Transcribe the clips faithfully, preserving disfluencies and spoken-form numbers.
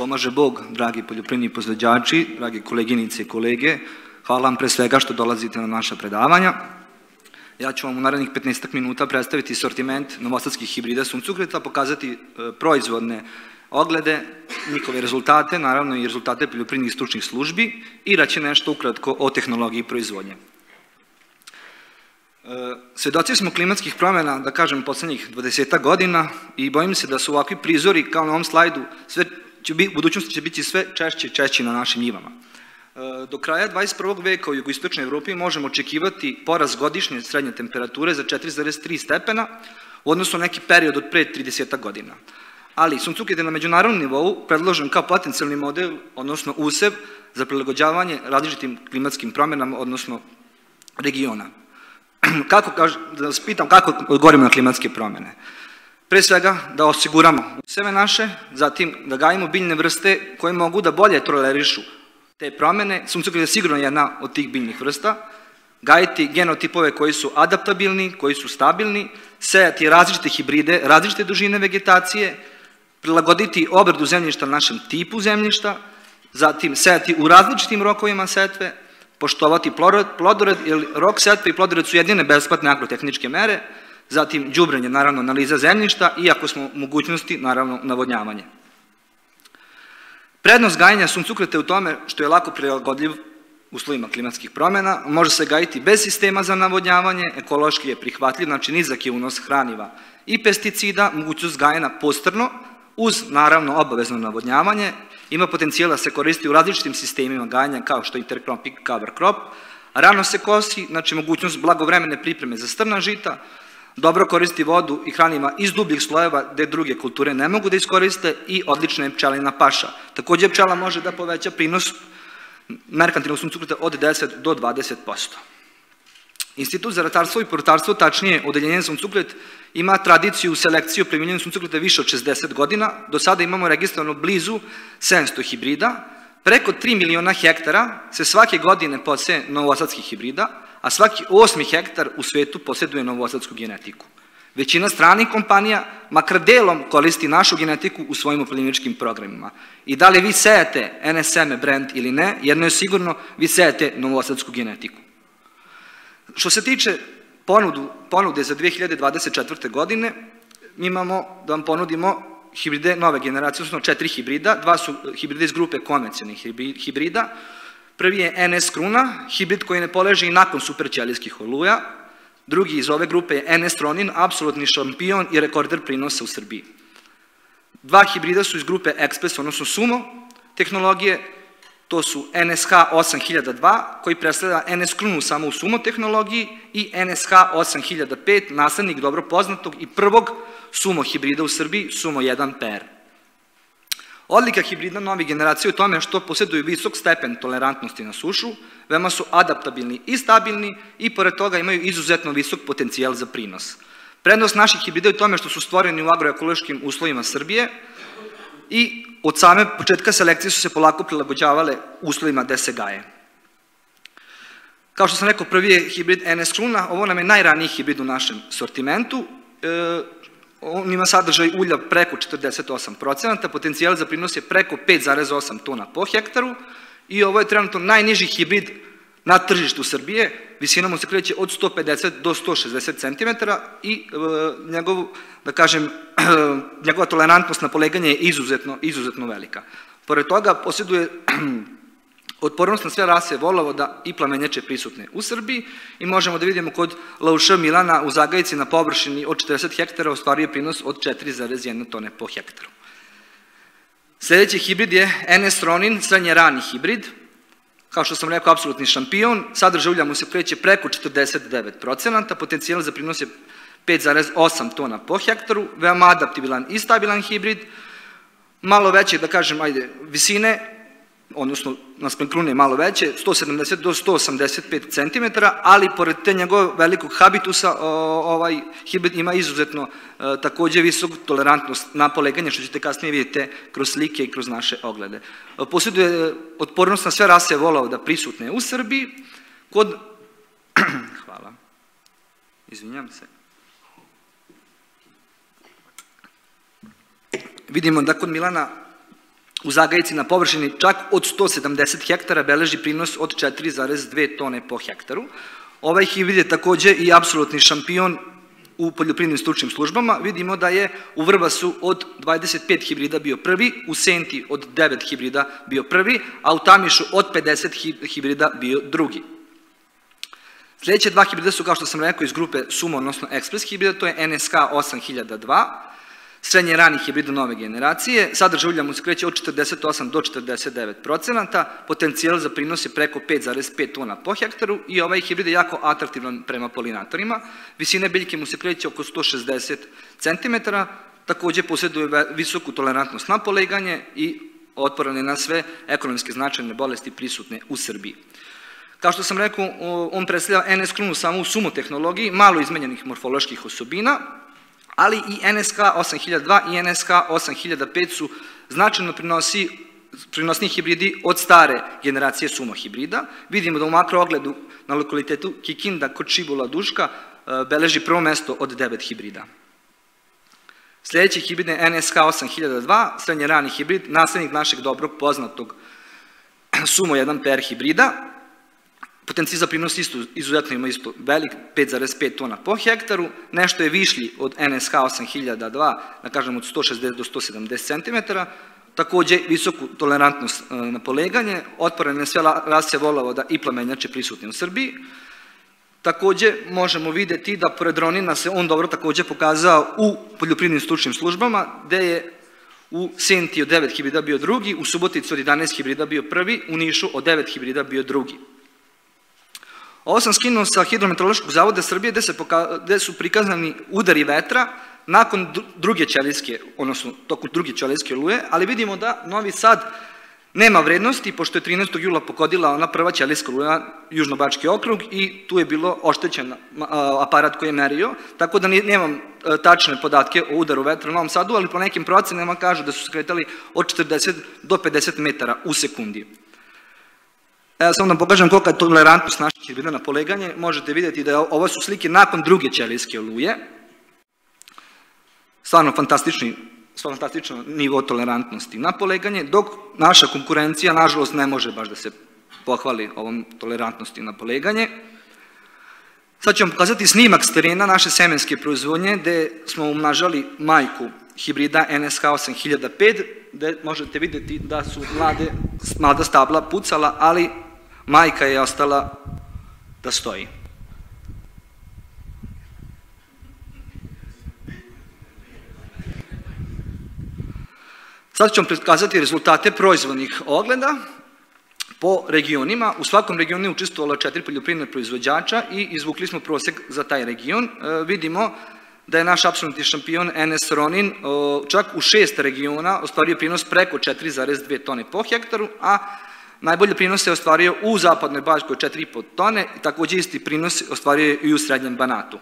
pomaže Bog, dragi poljoprivredni proizvođači, dragi koleginice i kolege. Hvala vam pre svega što dolazite na naša predavanja. Ja ću vam u narednih petnaestak minuta predstaviti sortiment novosadskih hibrida suncokreta, pokazati proizvodne oglede, njihove rezultate, naravno i rezultate poljoprivrednih stručnih službi i reći nešto ukratko o tehnologiji proizvodnje. Svedoci smo klimatskih promjena, da kažem, poslednjih dvadesetak godina i bojim se da su ovakvi prizori, kao na ovom slajdu, u budućnosti će biti sve češće i češće na našim njivama. Do kraja dvadeset prvog veka u jugoistočnoj Evropi možemo očekivati porast godišnje srednje temperature za četiri zarez tri stepena u odnosu na neki period od pre tridesetak godina. Ali suncokret je na međunarodnom nivou predložen kao potencijalni model, odnosno usev za prilagođavanje različitim klimatskim promjenama, odnosno regiona. Kako, da vas pitam kako odgovorimo na klimatske promjene? Pre svega da osiguramo useve naše, zatim da gajimo biljne vrste koje mogu da bolje tolerišu te promjene. Suncokret je sigurno jedna od tih biljnih vrsta. Gajiti genotipove koji su adaptabilni, koji su stabilni, sejati različite hibride, različite dužine vegetacije, prilagoditi obradu zemljišta našem tipu zemljišta, zatim sejati u različitim rokovima setve, poštovati plodored, jer rok setve i plodored su jedine besplatne agrotehničke mere, zatim đubrenje, naravno, analiza zemljišta i ako smo u mogućnosti, naravno, navodnjavanje. Prednost gajenja suncokreta je u tome što je lako prilagodljiv uslovima klimatskih promjena, može se gajiti bez sistema za navodnjavanje, ekološki je prihvatljiv, znači nizak je unos hraniva i pesticida, mogućnost gajena postrno, uz, naravno, obavezno navodnjavanje, ima potencijala da se koristi u različitim sistemima gajanja kao što je intercrop i cover crop, rano se kosi, znači mogućnost blagovremene pripreme za strna žita, dobro koristi vodu i hranima iz dubljih slojeva gde druge kulture ne mogu da iskoriste i odlična je pčelina paša. Takođe pčela može da poveća prinos merkantilnog suncokreta od deset do dvadeset posto. Institut za ratarstvo i povrtarstvo, tačnije odeljenje suncokret, ima tradiciju selekciju primjenjenja suncokreta više od šezdeset godina. Do sada imamo registrovano blizu sedamsto hibrida. Preko tri miliona hektara se svake godine poseje novosadskih hibrida, a svaki osmi hektar u svetu posjeduje novosadsku genetiku. Većina stranih kompanija, makar delom, koristi našu genetiku u svojim upravljeničkim programima. I da li vi sejete N S M brand ili ne, jedno je sigurno, vi sejete novosadsku genetiku. Što se tiče ponude za dve hiljade dvadeset četvrte. godine, mi imamo da vam ponudimo hibride nove generacije, odnosno četiri hibrida, dva su hibride iz grupe konvencionalnih hibrida. Prvi je N S kruna, hibrid koji ne poleže i nakon superćelijskih oluja. Drugi iz ove grupe je N S tronin, apsolutni šampion i rekorder prinosa u Srbiji. Dva hibrida su iz grupe Express, odnosno Sumo tehnologije, to su N S H osam hiljada dva, koji predstavlja N S krunu samo u Sumo tehnologiji, i N S H osam hiljada pet, naslednik dobro poznatog i prvog Sumo hibrida u Srbiji, Sumo jedan P R. Odlika hibrida novih generacija je u tome što posjeduju visok stepen tolerantnosti na sušu, veoma su adaptabilni i stabilni i pored toga imaju izuzetno visok potencijal za prinos. Prednost naših hibrida je u tome što su stvoreni u agroekološkim uslovima Srbije i od same početka selekcije su se polako prilagođavale uslovima gde se gaje. Kao što sam rekao, prvi je hibrid N S kruna, ovo nam je najraniji hibrid u našem sortimentu. On ima sadržaj ulja preko četrdeset osam procenata, potencijal za prinos je preko pet zarez osam tona po hektaru i ovo je trenutno najniži hibrid na tržištu Srbije, visinom se kreće od sto pedeset do sto šezdeset centimetara i njegov, da kažem, njegova tolerantnost na poleganje je izuzetno, izuzetno velika. Pored toga posjeduje otpornost na sve rase volovoda i plamenjače prisutne u Srbiji i možemo da vidimo kod L U Š Milana u zagajici na površini od četrdeset hektara ostvaruje prinos od četiri zarez jedna tone po hektaru. Sljedeći hibrid je N S tronin, srednje rani hibrid. Kao što sam rekao, apsolutni šampion, sadržaj ulja mu se kreće preko četrdeset devet procenata, potencijal za prinos je pet zarez osam tona po hektaru, veoma adaptibilan i stabilan hibrid, malo veće, da kažem, ajde, visine, odnosno naspram krune malo veće, sto sedamdeset do sto osamdeset pet centimetara, ali pored te njegovog velikog habitusa, ovaj hibrid ima izuzetno takođe visok tolerantnost na poleganje, što ćete kasnije vidjeti kroz slike i kroz naše oglede. Posjeduje otpornost na sve rase volovoda prisutne u Srbiji. Kod... Hvala. Izvinjam se. Vidimo da kod Milana u zagajici na površini čak od sto sedamdeset hektara beleži prinos od četiri zarez dve tone po hektaru. Ovaj hibrid je takođe i apsolutni šampion u poljoprivrednim stručnim službama. Vidimo da je u Vrbasu od dvadeset pet hibrida bio prvi, u Senti od devet hibrida bio prvi, a u Tamišu od pedeset hibrida bio drugi. Sljedeće dva hibrida su, kao što sam rekao, iz grupe Sumo, odnosno Express hibrida, to je N S K osam hiljada dva, srednje rani hibrida nove generacije, sadržaj ulja mu se kreće od četrdeset osam do četrdeset devet procenata, potencijal za prinos je preko pet zarez pet tona po hektaru i ovaj hibrid je jako atraktivan prema polinatorima. Visina biljke mu se kreće oko sto šezdeset centimetara, takođe posjeduje visoku tolerantnost na poleganje i otporan je na sve ekonomske značajne bolesti prisutne u Srbiji. Kao što sam rekao, on predstavlja N S krunu samo u sumo tehnologiji, malo izmenjenih morfoloških osobina, ali i N S K osam hiljada dva i N S K osam hiljada pet su značajno prinosni hibridi od stare generacije sumo hibrida. Vidimo da u makroogledu na lokalitetu Kikinda kod Šibula Duška beleži prvo mesto od devet hibrida. Sljedeći hibrid je N S K osam hiljada dva, srednje rani hibrid, naslednik našeg dobrog poznatog sumo jedan P R hibrida. Potencijal za prinos izuzetno ima isto velik, pet zarez pet tona po hektaru, nešto je višlji od N S K osam hiljada dva, da kažem od sto šezdeset do sto sedamdeset centimetara, takođe visoku tolerantnost na poleganje, otporan na sve rase volavoda i plamenjače prisutne u Srbiji. Takođe možemo videti da pored ronina se on dobro takođe pokazao u poljoprivrednim stručnim službama, gde je u Senti od devet hibrida bio drugi, u Subotici od jedanaest hibrida bio prvi, u Nišu od devet hibrida bio drugi. Ovo sam skinuo sa Hidrometeorološkog zavoda Srbije gde su prikazani udari vetra nakon druge ćelijske, odnosno toku druge ćelijske oluje, ali vidimo da Novi Sad nema vrednosti, pošto je trinaestog jula pogodila ona prva ćelijska oluja, Južnobački okrug, i tu je bilo oštećen aparat koji je merio, tako da nemam tačne podatke o udaru vetra u Novom Sadu, ali po nekim procenama kažu da su se kretali od četrdeset do pedeset metara u sekundi. Evo samo da vam pokažem kolika je tolerantnost naših hibrida na poleganje. Možete vidjeti da ovo su slike nakon druge ćelijske oluje. Stvarno fantastičan nivo tolerantnosti na poleganje, dok naša konkurencija, nažalost, ne može baš da se pohvali ovom tolerantnosti na poleganje. Sad ću vam pokazati snimak s terena naše semenske proizvodnje, gde smo umnažali majku hibrida N S K osam hiljada pet, gde možete vidjeti da su mlada stabla pucala, ali majka je ostala da stoji. Sad ću vam prikazati rezultate proizvodnih ogleda po regionima. U svakom regionu je učestvovalo četiri poljoprivredne proizvođača i izvukli smo prosek za taj region. Vidimo da je naš apsolutni šampion N S Ronin čak u šest regiona ostvario prinos preko četiri zarez dve tone po hektaru, a najbolje prinos je ostvario u zapadnoj Bačkoj četiri i po tone, takođe isti prinos ostvario i u srednjem Banatu.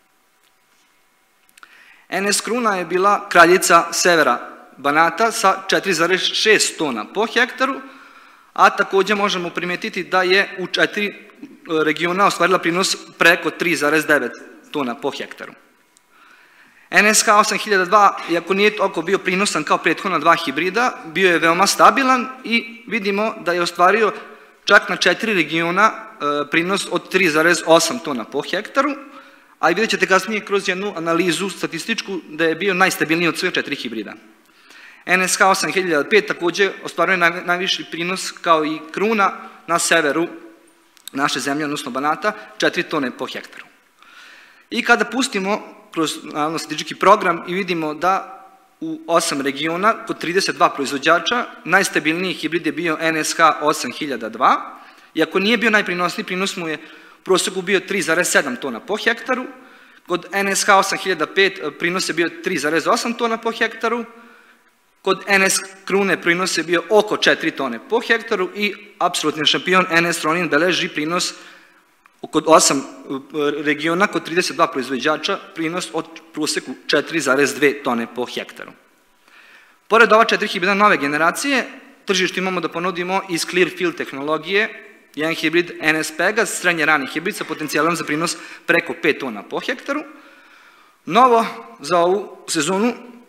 N S Kruna je bila kraljica severa Banata sa četiri zarez šest tona po hektaru, a takođe možemo primetiti da je u četiri regiona ostvarila prinos preko tri zarez devet tona po hektaru. N S K osam hiljada dva, iako nije toliko bio prinosan kao prethodna dva hibrida, bio je veoma stabilan i vidimo da je ostvario čak na četiri regiona prinos od tri zarez osam tona po hektaru, a i vidjet ćete kasnije kroz jednu analizu statističku da je bio najstabilniji od sve četiri hibrida. N S K osam hiljada pet takođe ostvaruje najviši prinos kao i Kruna na severu naše zemlje, odnosno Banata, četiri tone po hektaru. I kada pustimo kroz statistički program i vidimo da u osam regiona, kod trideset dva proizvođača, najstabilniji hibrid je bio N S K osam hiljada dva, iako nije bio najprinosniji, prinos mu je u proseku bio tri zarez sedam tona po hektaru, kod N S K osam hiljada pet prinos je bio tri zarez osam tona po hektaru, kod N S Krune prinos je bio oko četiri tone po hektaru i apsolutni šampion N S Ronin beleži prinos kod osam regiona, kod trideset dva proizvođača, prinos od proseku četiri zarez dve tone po hektaru. Pored ova četiri hibrida nove generacije, tržište imamo da ponudimo iz Clearfield tehnologije, jedan hibrid N S Pegas, srednje rani hibrid sa potencijalom za prinos preko pet tona po hektaru. Novo za ovu sezonu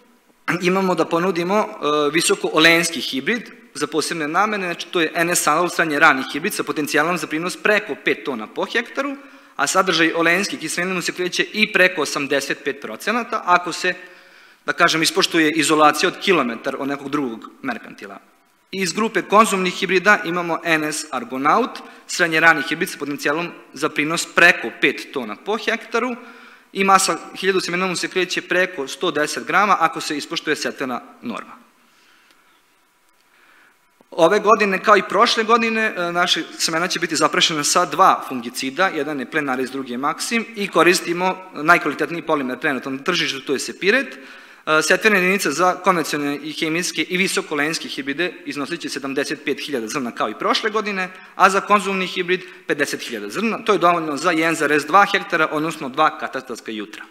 imamo da ponudimo visoko olenski hibrid za posebne namene, znači to je N S Alol srednje rani hibrid sa potencijalom za prinos preko pet tona po hektaru, a sadržaj olenske kiseline mu se kreće i preko osamdeset pet procenata ako se, da kažem, ispoštuje izolacija od kilometar od nekog drugog merkantila. Iz grupe konzumnih hibrida imamo N S Argonaut, srednje rani hibrid sa potencijalom za prinos preko pet tona po hektaru i masa hiljadu semena mu se kreće preko sto deset grama ako se ispoštuje setvena norma. Ove godine, kao i prošle godine, naše semena će biti zaprašena sa dva fungicida, jedan je Plenaris, drugi je Maksim, i koristimo najkvalitetniji polimer trenutno na tržištu, to je Sepiret. Setvena jedinica za konvencionalne i hemijske i visokolenske hibride iznosit će sedamdeset pet hiljada zrna kao i prošle godine, a za konzumni hibrid pedeset hiljada zrna. To je dovoljno za jedan zarez dva hektara, odnosno dva katastarska jutra.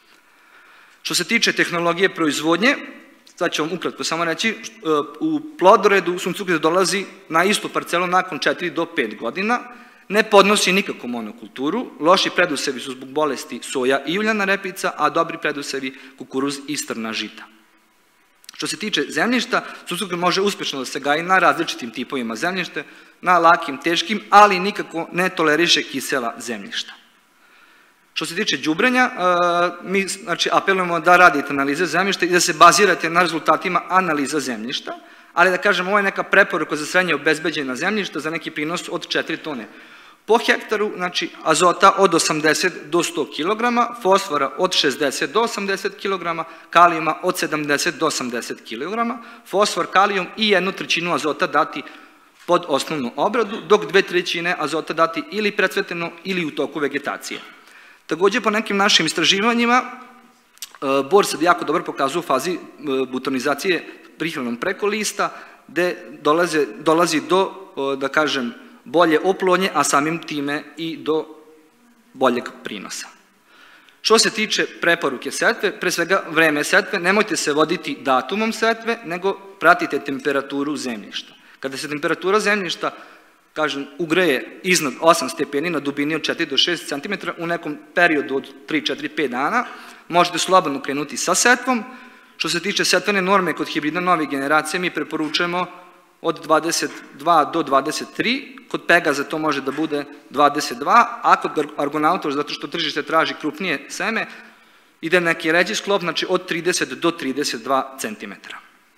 Što se tiče tehnologije proizvodnje, sad ću vam ukratko samo reći, u plodoredu suncokret dolazi na istu parcelu nakon četiri do pet godina, ne podnosi nikakvu monokulturu, loši predusevi su zbog bolesti soja i uljana repica, a dobri predusevi kukuruz i strna žita. Što se tiče zemljišta, suncokret može uspešno da se gaji na različitim tipovima zemljišta, na lakim, teškim, ali nikako ne toleriše kisela zemljišta. Što se tiče đubrenja, mi znači, apelujemo da radite analize zemljišta i da se bazirate na rezultatima analiza zemljišta, ali da kažem, ovo je neka preporuka za srednje obezbeđena zemljišta za neki prinos od četiri tone po hektaru, znači azota od osamdeset do sto kilograma, fosfora od šezdeset do osamdeset kilograma, kalijuma od sedamdeset do osamdeset kilograma, fosfor, kalijum i jednu trećinu azota dati pod osnovnu obradu, dok dve trećine azota dati ili precveteno ili u toku vegetacije. Takođe, po nekim našim istraživanjima, bor se jako dobro pokazuje u fazi butonizacije prihranom preko lista, gde dolazi do, da kažem, bolje oplodnje, a samim time i do boljeg prinosa. Što se tiče preporuke setve, pre svega vreme setve, nemojte se voditi datumom setve, nego pratite temperaturu zemljišta. Kada se temperatura zemljišta, kažem, ugreje iznad osam stepeni na dubini od četiri do šest centimetara u nekom periodu od tri, četiri, pet dana, možete slobodno krenuti sa setvom. Što se tiče setvene norme kod hibrida nove generacije, mi preporučujemo od dvadeset dva do dvadeset tri, kod Pegaza to može da bude dvadeset dva, a kod Argonauta, zato što tržište traži krupnije seme, ide neki ređi sklop, znači od trideset do trideset dva centimetra.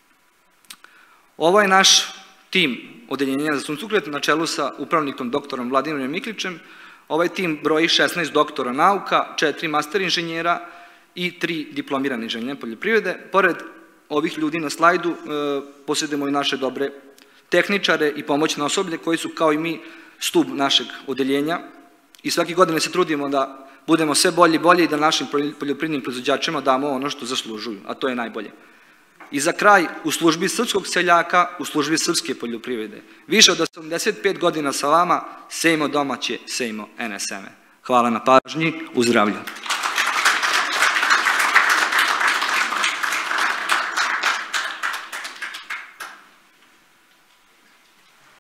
Ovo je naš tim odeljenja za suncokret na čelu sa upravnikom doktorom Vladimirom Miklićem. Ovaj tim broji šesnaest doktora nauka, četiri master inženjera i tri diplomirane inženjera poljoprivrede. Pored ovih ljudi na slajdu posjedujemo i naše dobre tehničare i pomoćne osoblje koji su kao i mi stub našeg odeljenja i svake godine se trudimo da budemo sve bolji i bolji i da našim poljoprivrednim proizvođačima damo ono što zaslužuju, a to je najbolje. I za kraj, u službi srpskog seljaka, u službi srpske poljoprivrede. Više od osamdeset pet godina sa vama, sejmo domaće, sejmo N S M E. Hvala na pažnji, u zdravlju.